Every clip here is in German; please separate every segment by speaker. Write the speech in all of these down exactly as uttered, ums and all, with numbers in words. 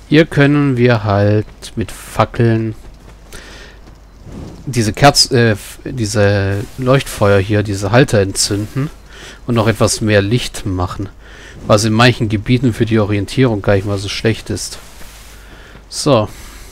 Speaker 1: Hier können wir halt mit Fackeln diese Kerz, äh, diese Leuchtfeuer hier, diese Halter entzünden und noch etwas mehr Licht machen. Was in manchen Gebieten für die Orientierung gar nicht mal so schlecht ist. So.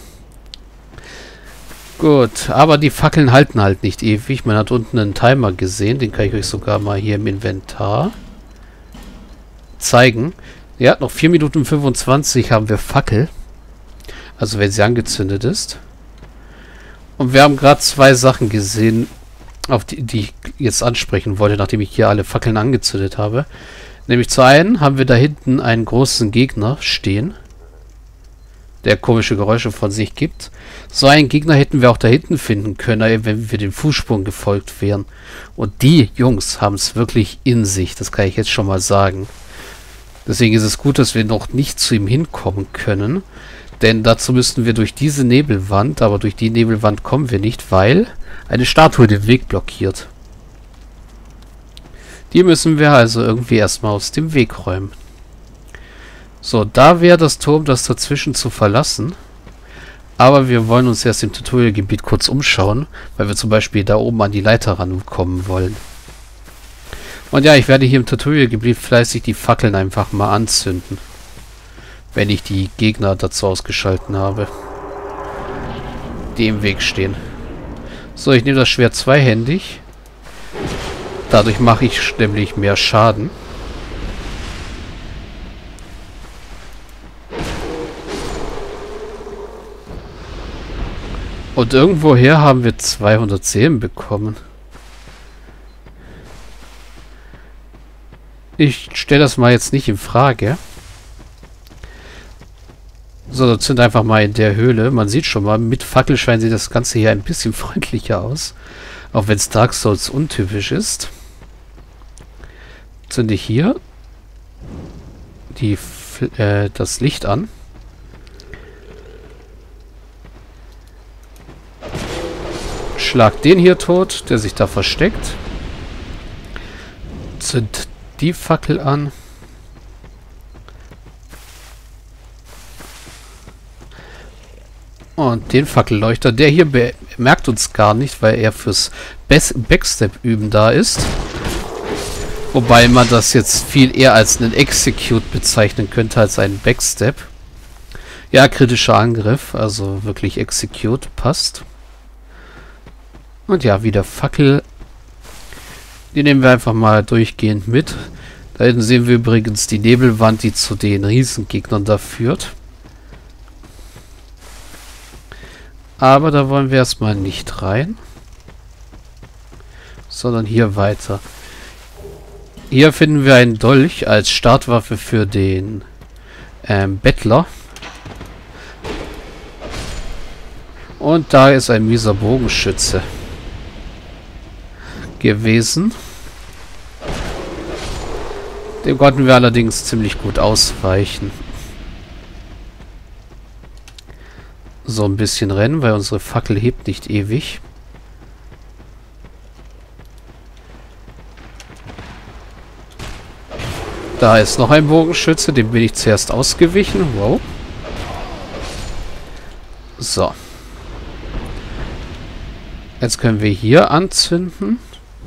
Speaker 1: Gut, aber die Fackeln halten halt nicht ewig. Man hat unten einen Timer gesehen, den kann ich euch sogar mal hier im Inventar zeigen. Ja, noch vier Minuten fünfundzwanzig haben wir Fackel. Also wenn sie angezündet ist. Und wir haben gerade zwei Sachen gesehen, auf die, die ich jetzt ansprechen wollte, nachdem ich hier alle Fackeln angezündet habe. Nämlich zu einen haben wir da hinten einen großen Gegner stehen, der komische Geräusche von sich gibt. So einen Gegner hätten wir auch da hinten finden können, wenn wir den Fußspuren gefolgt wären. Und die Jungs haben es wirklich in sich, das kann ich jetzt schon mal sagen. Deswegen ist es gut, dass wir noch nicht zu ihm hinkommen können. Denn dazu müssten wir durch diese Nebelwand, aber durch die Nebelwand kommen wir nicht, weil eine Statue den Weg blockiert. Die müssen wir also irgendwie erstmal aus dem Weg räumen. So, da wäre das Turm, das dazwischen zu verlassen. Aber wir wollen uns erst im Tutorialgebiet kurz umschauen, weil wir zum Beispiel da oben an die Leiter rankommen wollen. Und ja, ich werde hier im Tutorialgebiet fleißig die Fackeln einfach mal anzünden. Wenn ich die Gegner dazu ausgeschalten habe, die im Weg stehen. So, ich nehme das Schwert zweihändig. Dadurch mache ich nämlich mehr Schaden. Und irgendwoher haben wir zweihundert Seelen bekommen. Ich stelle das mal jetzt nicht in Frage. So, das sind einfach mal in der Höhle. Man sieht schon mal, mit Fackelschein sieht das Ganze hier ein bisschen freundlicher aus. Auch wenn es Dark Souls untypisch ist. Zünde ich hier die, äh, das Licht an. Schlag den hier tot, der sich da versteckt. Zünd die Fackel an. Und den Fackelleuchter, der hier bemerkt uns gar nicht, weil er fürs Backstep-Üben da ist. Wobei man das jetzt viel eher als einen Execute bezeichnen könnte, als einen Backstep. Ja, kritischer Angriff, also wirklich Execute, passt. Und ja, wieder Fackel. Die nehmen wir einfach mal durchgehend mit. Da hinten sehen wir übrigens die Nebelwand, die zu den Riesengegnern da führt. Aber da wollen wir erstmal nicht rein. Sondern hier weiter. Hier finden wir einen Dolch als Startwaffe für den ähm, Bettler. Und da ist ein mieser Bogenschütze gewesen. Dem konnten wir allerdings ziemlich gut ausweichen. So ein bisschen rennen, weil unsere Fackel hebt nicht ewig. Da ist noch ein Bogenschütze, dem bin ich zuerst ausgewichen. Wow. So. Jetzt können wir hier anzünden.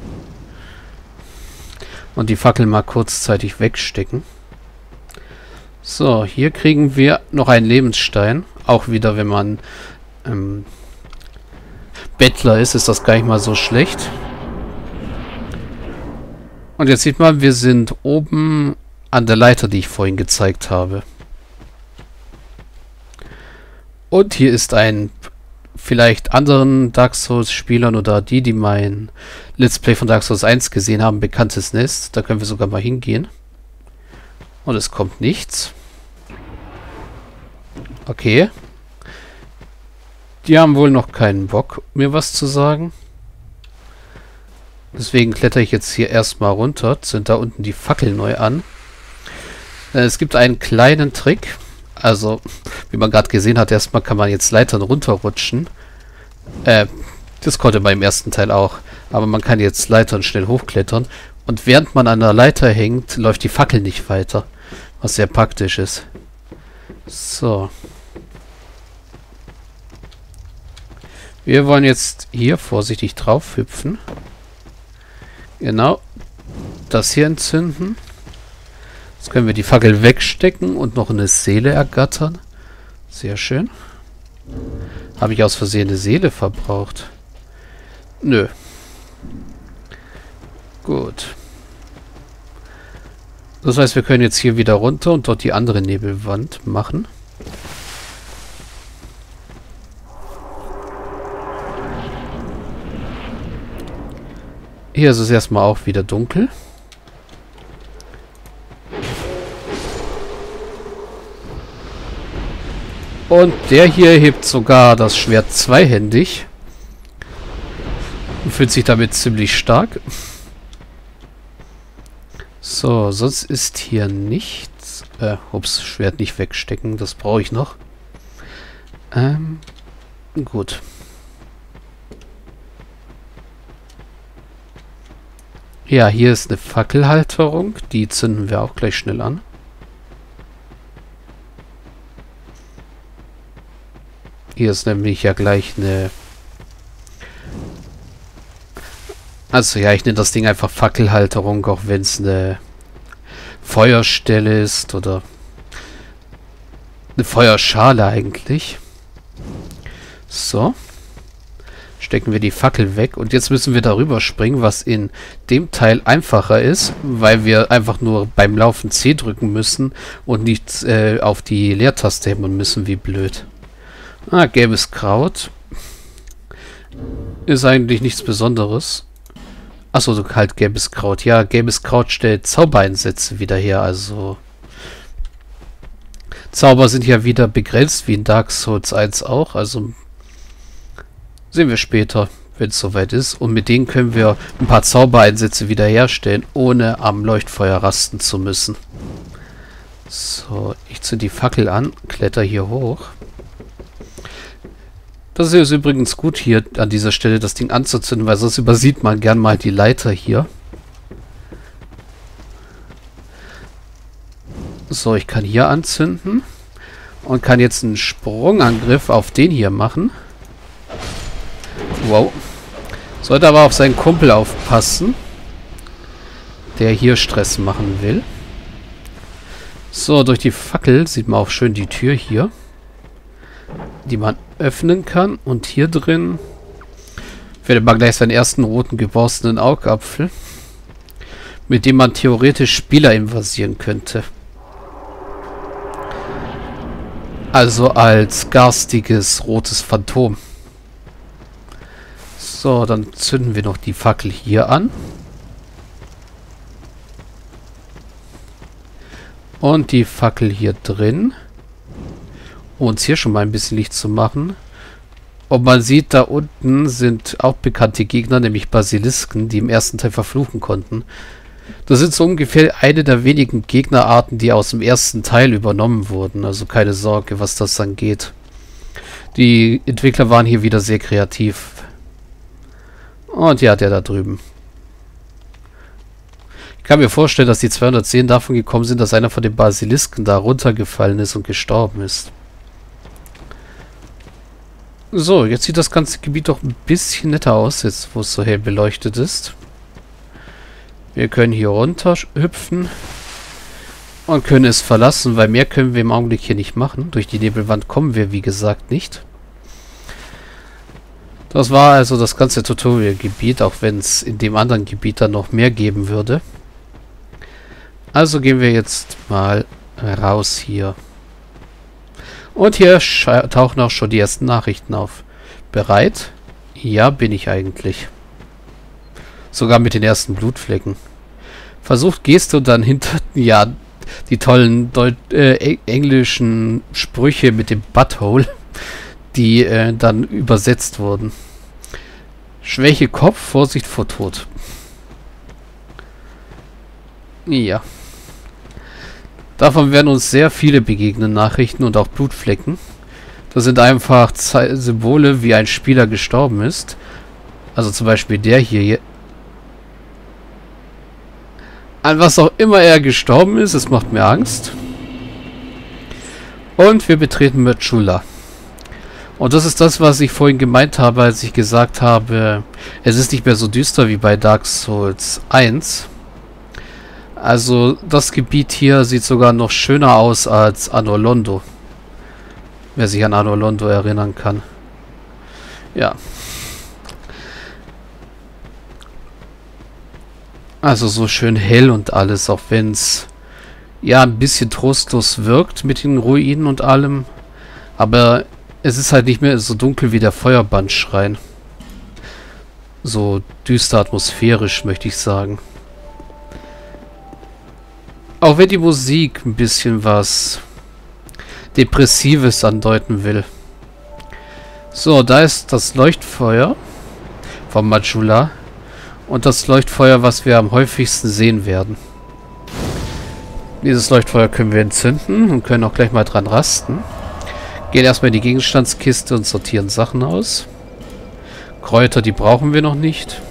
Speaker 1: Und die Fackel mal kurzzeitig wegstecken. So, hier kriegen wir noch einen Lebensstein. Auch wieder, wenn man ähm, Bettler ist, ist das gar nicht mal so schlecht. Und jetzt sieht man, wir sind oben an der Leiter, die ich vorhin gezeigt habe. Und hier ist ein vielleicht anderen Dark Souls Spielern oder die, die mein Let's Play von Dark Souls eins gesehen haben, bekanntes Nest. Da können wir sogar mal hingehen. Und es kommt nichts. Okay. Die haben wohl noch keinen Bock, mir was zu sagen. Deswegen kletter ich jetzt hier erstmal runter. Sind da unten die Fackeln neu an. Äh, es gibt einen kleinen Trick. Also, wie man gerade gesehen hat, erstmal kann man jetzt Leitern runterrutschen. Äh, das konnte man im ersten Teil auch. Aber man kann jetzt Leitern schnell hochklettern. Und während man an der Leiter hängt, läuft die Fackel nicht weiter. Was sehr praktisch ist. So. Wir wollen jetzt hier vorsichtig drauf hüpfen. Genau. Das hier entzünden. Jetzt können wir die Fackel wegstecken und noch eine Seele ergattern. Sehr schön. Habe ich aus Versehen eine Seele verbraucht? Nö. Gut. Das heißt, wir können jetzt hier wieder runter und dort die andere Nebelwand machen. Hier ist es erstmal auch wieder dunkel. Und der hier hebt sogar das Schwert zweihändig. Und fühlt sich damit ziemlich stark. So, sonst ist hier nichts. Äh, ups, Schwert nicht wegstecken, das brauche ich noch. Ähm, gut. Ja, hier ist eine Fackelhalterung. Die zünden wir auch gleich schnell an. Hier ist nämlich ja gleich eine... Also ja, ich nenne das Ding einfach Fackelhalterung, auch wenn es eine Feuerstelle ist oder eine Feuerschale eigentlich. So. Stecken wir die Fackel weg und jetzt müssen wir darüber springen, was in dem Teil einfacher ist, weil wir einfach nur beim Laufen C drücken müssen und nicht äh, auf die Leertaste hämmern müssen, wie blöd. Ah, gelbes Kraut. Ist eigentlich nichts Besonderes. Achso, so halt gelbes Kraut. Ja, gelbes Kraut stellt Zaubereinsätze wieder her, also... Zauber sind ja wieder begrenzt, wie in Dark Souls eins auch, also... Sehen wir später, wenn es soweit ist. Und mit denen können wir ein paar Zaubereinsätze wiederherstellen, ohne am Leuchtfeuer rasten zu müssen. So, ich zünde die Fackel an, kletter hier hoch. Das ist übrigens gut, hier an dieser Stelle das Ding anzuzünden, weil sonst übersieht man gern mal die Leiter hier. So, ich kann hier anzünden. Und kann jetzt einen Sprungangriff auf den hier machen. Wow. Sollte aber auf seinen Kumpel aufpassen, der hier Stress machen will. So, durch die Fackel sieht man auch schön die Tür hier, die man öffnen kann. Und hier drin findet man gleich seinen ersten roten geborstenen Augapfel, mit dem man theoretisch Spieler invasieren könnte. Also als garstiges rotes Phantom. So, dann zünden wir noch die Fackel hier an. Und die Fackel hier drin. Um uns hier schon mal ein bisschen Licht zu machen. Und man sieht, da unten sind auch bekannte Gegner, nämlich Basilisken, die im ersten Teil verfluchen konnten. Das sind so ungefähr eine der wenigen Gegnerarten, die aus dem ersten Teil übernommen wurden. Also keine Sorge, was das angeht. Die Entwickler waren hier wieder sehr kreativ. Und ja, der da drüben. Ich kann mir vorstellen, dass die zweihundertzehn davon gekommen sind, dass einer von den Basilisken da runtergefallen ist und gestorben ist. So, jetzt sieht das ganze Gebiet doch ein bisschen netter aus, jetzt wo es so hell beleuchtet ist. Wir können hier runter hüpfen und können es verlassen, weil mehr können wir im Augenblick hier nicht machen. Durch die Nebelwand kommen wir, wie gesagt, nicht. Das war also das ganze Tutorial-Gebiet, auch wenn es in dem anderen Gebiet dann noch mehr geben würde. Also gehen wir jetzt mal raus hier. Und hier tauchen auch schon die ersten Nachrichten auf. Bereit? Ja, bin ich eigentlich. Sogar mit den ersten Blutflecken. Versucht Geste und dann hinter... Ja, die tollen Deut äh, englischen Sprüche mit dem Butthole, die äh, dann übersetzt wurden. Schwäche Kopf, Vorsicht vor Tod. Ja. Davon werden uns sehr viele begegnen, Nachrichten und auch Blutflecken. Das sind einfach Ze- Symbole, wie ein Spieler gestorben ist. Also zum Beispiel der hier. An was auch immer er gestorben ist, es macht mir Angst. Und wir betreten Majula. Und das ist das, was ich vorhin gemeint habe, als ich gesagt habe, es ist nicht mehr so düster wie bei Dark Souls eins. Also das Gebiet hier sieht sogar noch schöner aus als Anor Londo. Wer sich an Anor Londo erinnern kann. Ja. Also so schön hell und alles, auch wenn es ja ein bisschen trostlos wirkt mit den Ruinen und allem. Aber es ist halt nicht mehr so dunkel wie der Feuerbandschrein. So düster atmosphärisch, möchte ich sagen. Auch wenn die Musik ein bisschen was Depressives andeuten will. So, da ist das Leuchtfeuer vom Majula. Und das Leuchtfeuer, was wir am häufigsten sehen werden. Dieses Leuchtfeuer können wir entzünden und können auch gleich mal dran rasten. Gehen erstmal in die Gegenstandskiste und sortieren Sachen aus. Kräuter, die brauchen wir noch nicht.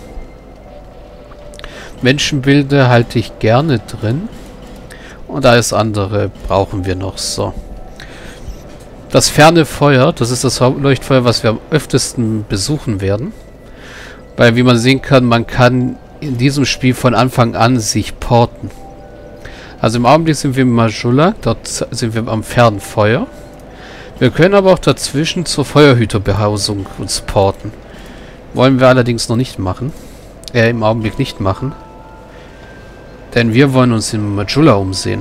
Speaker 1: Menschenbilder halte ich gerne drin. Und alles andere brauchen wir noch. So. Das ferne Feuer, das ist das Leuchtfeuer, was wir am öftesten besuchen werden. Weil, wie man sehen kann, man kann in diesem Spiel von Anfang an sich porten. Also im Augenblick sind wir im Majula, dort sind wir am fernen Feuer. Wir können aber auch dazwischen zur Feuerhüterbehausung uns porten. Wollen wir allerdings noch nicht machen. Äh, im Augenblick nicht machen. Denn wir wollen uns im Majula umsehen.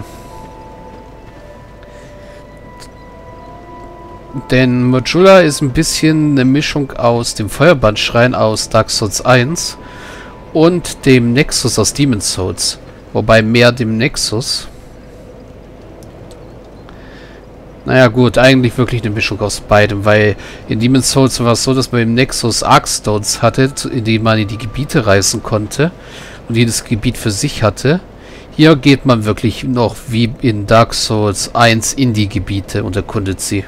Speaker 1: Denn Majula ist ein bisschen eine Mischung aus dem Feuerbandschrein aus Dark Souls eins und dem Nexus aus Demon's Souls. Wobei mehr dem Nexus. Naja gut, eigentlich wirklich eine Mischung aus beidem, weil in Demon's Souls war es so, dass man im Nexus Arkstones hatte, in denen man in die Gebiete reisen konnte und jedes Gebiet für sich hatte. Hier geht man wirklich noch wie in Dark Souls eins in die Gebiete und erkundet sie.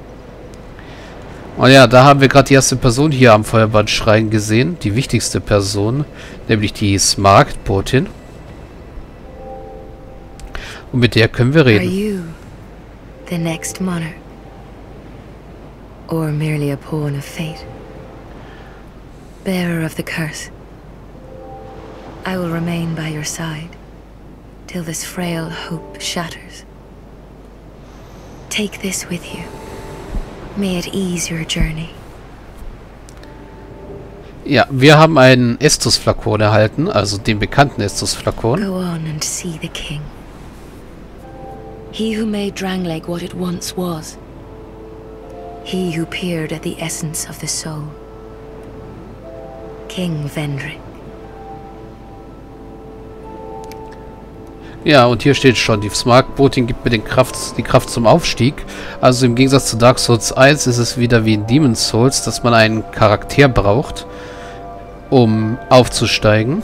Speaker 1: Und ja, da haben wir gerade die erste Person hier am Feuerbandschrein gesehen, die wichtigste Person, nämlich die Smaragdbotin. Und mit der können wir reden.
Speaker 2: Are you the next monarch? Or merely a pawn of fate? Bearer of the curse, I will remain by your side till this frail hope shatters. Take this with you. May it ease your journey.
Speaker 1: Ja, wir haben einen Estus-Flakon erhalten, also den bekannten Estus-Flakon.
Speaker 2: Go on and see the king. He who made Drangleic what it once was. He who peered at the essence of the soul. King Vendrick.
Speaker 1: Ja, und hier steht schon, die Smaragdbotin gibt mir den Kraft, die Kraft zum Aufstieg. Also im Gegensatz zu Dark Souls eins ist es wieder wie in Demon's Souls, dass man einen Charakter braucht, um aufzusteigen.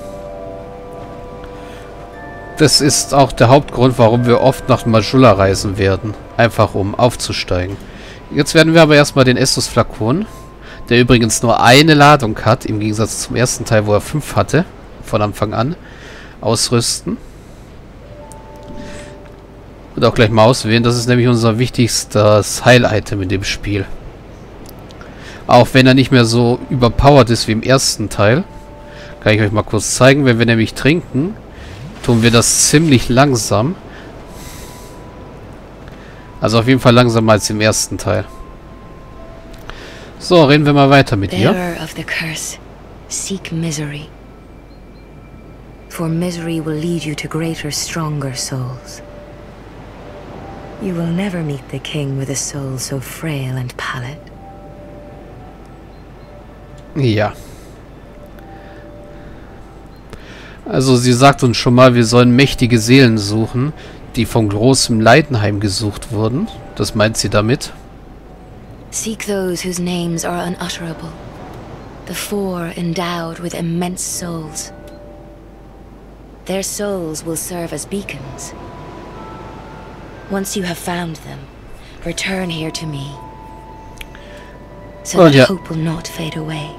Speaker 1: Das ist auch der Hauptgrund, warum wir oft nach Majula reisen werden. Einfach um aufzusteigen. Jetzt werden wir aber erstmal den Estus-Flakon, der übrigens nur eine Ladung hat, im Gegensatz zum ersten Teil, wo er fünf hatte, von Anfang an, ausrüsten. Und auch gleich mal auswählen. Das ist nämlich unser wichtigstes Heil-Item in dem Spiel. Auch wenn er nicht mehr so überpowered ist wie im ersten Teil. Kann ich euch mal kurz zeigen. Wenn wir nämlich trinken, tun wir das ziemlich langsam. Also auf jeden Fall langsamer als im ersten Teil. So, reden wir mal weiter mit ihr.
Speaker 2: Bearer of the curse, seek misery. For misery will lead you to greater, stronger souls. You will never meet the king with a soul so frail and pallid.
Speaker 1: Ja. Also sie sagt uns schon mal, wir sollen mächtige Seelen suchen, die von großem Leiden heimgesucht wurden. Das meint sie damit.
Speaker 2: Seek those whose names are unutterable. The four endowed with immense souls. Their souls will serve as beacons. Once you have found them, return here to me, so that
Speaker 1: ja.
Speaker 2: hope will not fade away.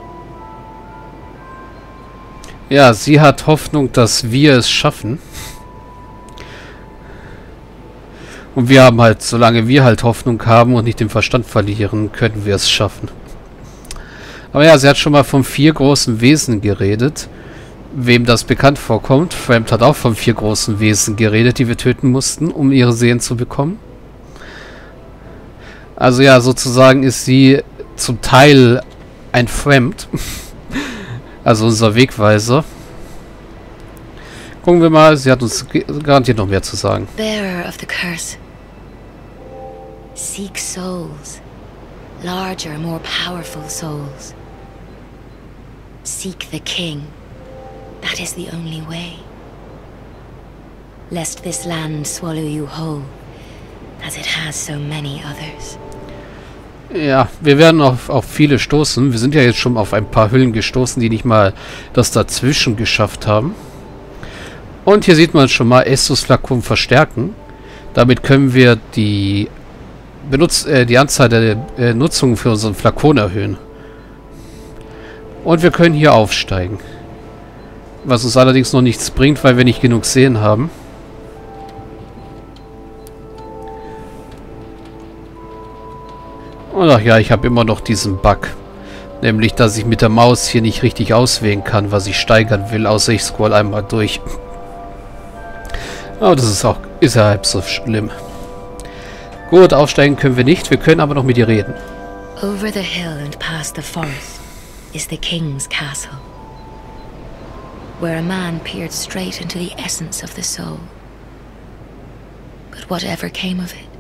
Speaker 1: Ja, sie hat Hoffnung, dass wir es schaffen. Und wir haben halt, solange wir halt Hoffnung haben und nicht den Verstand verlieren, können wir es schaffen. Aber ja, sie hat schon mal von vier großen Wesen geredet. Wem das bekannt vorkommt, Fremd hat auch von vier großen Wesen geredet, die wir töten mussten, um ihre Seelen zu bekommen. Also ja, sozusagen ist sie zum Teil ein Fremd. Also unser Wegweiser. Gucken wir mal, sie hat uns garantiert noch mehr zu sagen.
Speaker 2: Bearer of the curse. Seek souls. Larger, more powerful souls. Seek the king. That is the only way. Lest this land swallow you whole, as it has so many others.
Speaker 1: Ja, wir werden auf, auf viele stoßen. Wir sind ja jetzt schon auf ein paar Hüllen gestoßen, die nicht mal das dazwischen geschafft haben. Und hier sieht man schon mal Estus Flakon verstärken. Damit können wir die, Benutz äh, die Anzahl der äh, Nutzungen für unseren Flakon erhöhen. Und wir können hier aufsteigen. Was uns allerdings noch nichts bringt, weil wir nicht genug Seelen haben. Und ach ja, ich habe immer noch diesen Bug. Nämlich, dass ich mit der Maus hier nicht richtig auswählen kann, was ich steigern will, außer ich scroll einmal durch. Aber das ist auch, ist ja halb so schlimm. Gut, aufsteigen können wir nicht, wir können aber noch mit ihr reden.
Speaker 2: Over the hill and past the forest is the king's castle, where a man peered straight into the essence of the soul. But whatever came of it?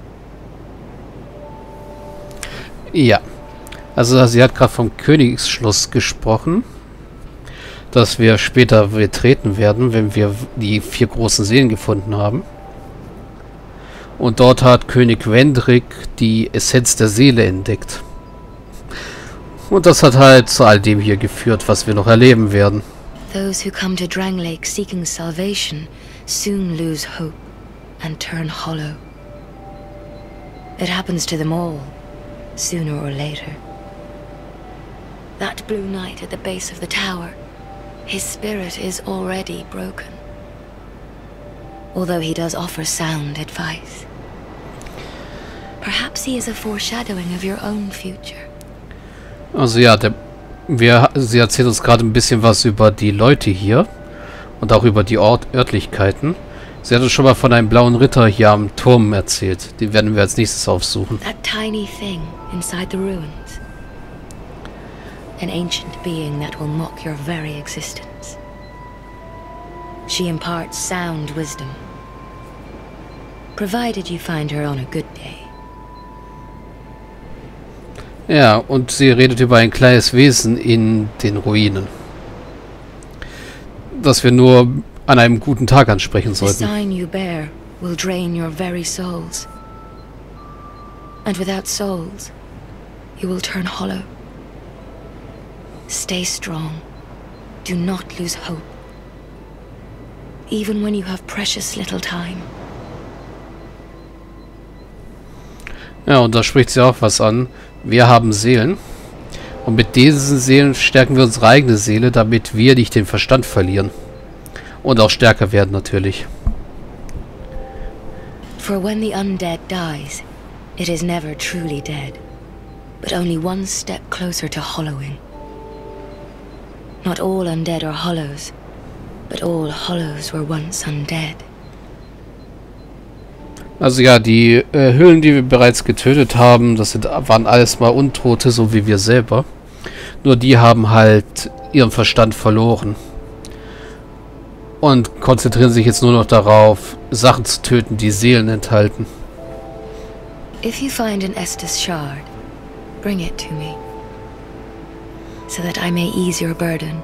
Speaker 1: Ja, also sie hat gerade vom Königsschloss gesprochen, das wir später betreten werden, wenn wir die vier großen Seelen gefunden haben. Und dort hat König Wendrik die Essenz der Seele entdeckt. Und das hat halt zu all dem hier geführt, was wir noch erleben werden.
Speaker 2: Those who come to Drangleic seeking salvation soon lose hope and turn hollow. It happens to them all, sooner or later. That blue knight at the base of the tower, his spirit is already broken. Although he does offer sound advice. Perhaps he is a foreshadowing of your own future.
Speaker 1: Also ja, der, wir, sie erzählt uns gerade ein bisschen was über die Leute hier und auch über die Ort, Örtlichkeiten. Sie hat uns schon mal von einem blauen Ritter hier am Turm erzählt. Den werden wir als nächstes aufsuchen.
Speaker 2: That tiny thing inside the ruins. An ancient being that will mock your very existence. She imparts sound wisdom. Provided you find her on a good day.
Speaker 1: Ja, und sie redet über ein kleines Wesen in den Ruinen. Das wir nur an einem guten Tag ansprechen sollten.
Speaker 2: The sign you bear will drain your very souls. And without souls, you will turn hollow. Stay strong. Do not lose hope. Even when you have precious little time.
Speaker 1: Ja, und da spricht sie auch was an. Wir haben Seelen. Und mit diesen Seelen stärken wir unsere eigene Seele, damit wir nicht den Verstand verlieren. Und auch stärker werden natürlich.
Speaker 2: For when the undead dies, it is never truly dead, but only one step closer to hollowing. Not all undead are hollows, but all hollows were once undead.
Speaker 1: Also ja, die äh, Hüllen, die wir bereits getötet haben, das sind, waren alles mal Untote, so wie wir selber. Nur die haben halt ihren Verstand verloren. Und konzentrieren sich jetzt nur noch darauf, Sachen zu töten, die Seelen enthalten.
Speaker 2: If you find an Estus shard, bring it to me, so that I may ease your burden.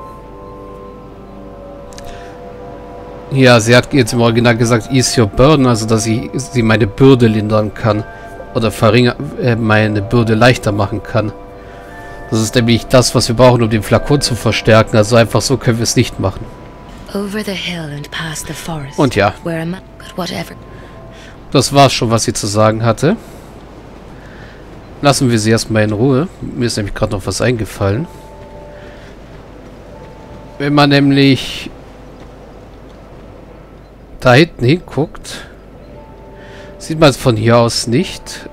Speaker 1: Ja, sie hat jetzt im Original gesagt, ease your burden, also dass sie, sie meine Bürde lindern kann. Oder verringern, äh, meine Bürde leichter machen kann. Das ist nämlich das, was wir brauchen, um den Flakon zu verstärken. Also einfach so können wir es nicht machen.
Speaker 2: Over the hill and past the forest.
Speaker 1: Und ja.
Speaker 2: Where am I? But whatever.
Speaker 1: Das war's schon, was sie zu sagen hatte. Lassen wir sie erstmal in Ruhe. Mir ist nämlich gerade noch was eingefallen. Wenn man nämlich da hinten hinguckt, Sieht man von hier aus nicht.